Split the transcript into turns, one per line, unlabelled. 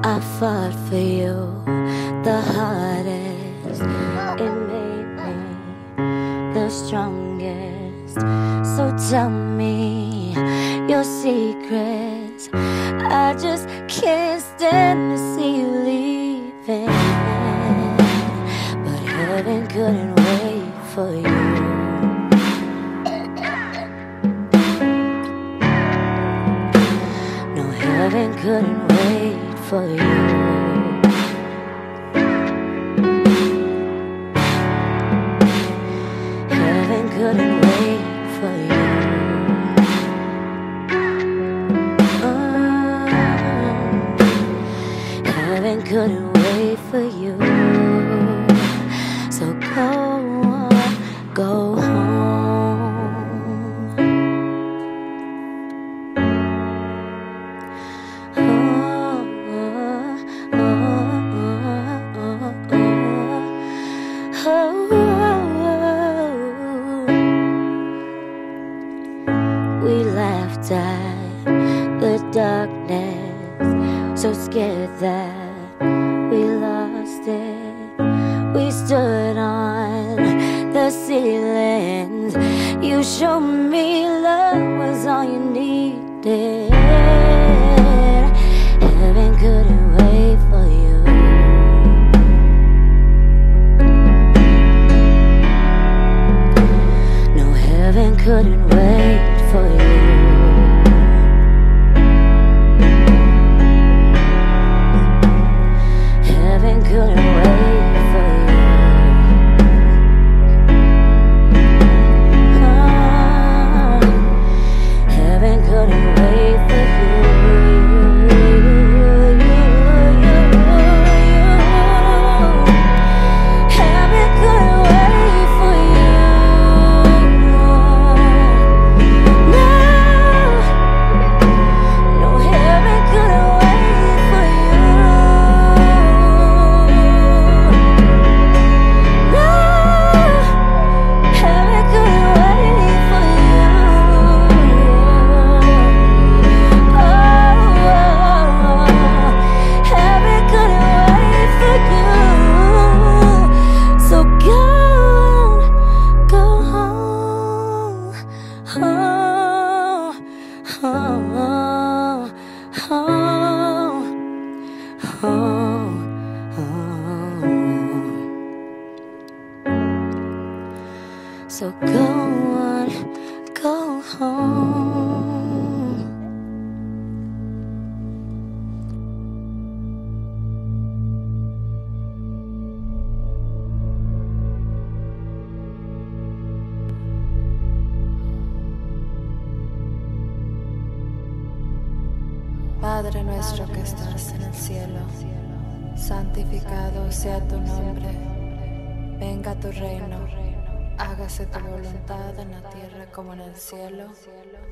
I fought for you the hardest. It made me the strongest. So tell me your secrets. I just can't stand to see you leaving, but heaven couldn't wait for you. No, heaven couldn't wait for you. Heaven couldn't wait for you. Heaven couldn't wait for you. So go on, go home. We laughed at the darkness, so scared that we lost it. We stood on the ceilings. You showed me love was all you needed. Heaven couldn't wait for you. No, heaven couldn't wait for you. Heaven couldn't wait for you. Oh, heaven couldn't wait for you. Heaven couldn't wait for you. No, no, heaven couldn't wait for you. So go on, go home.
Padre nuestro que estás en el cielo, santificado sea tu nombre. Venga tu reino, hágase tu voluntad en la tierra como en el cielo.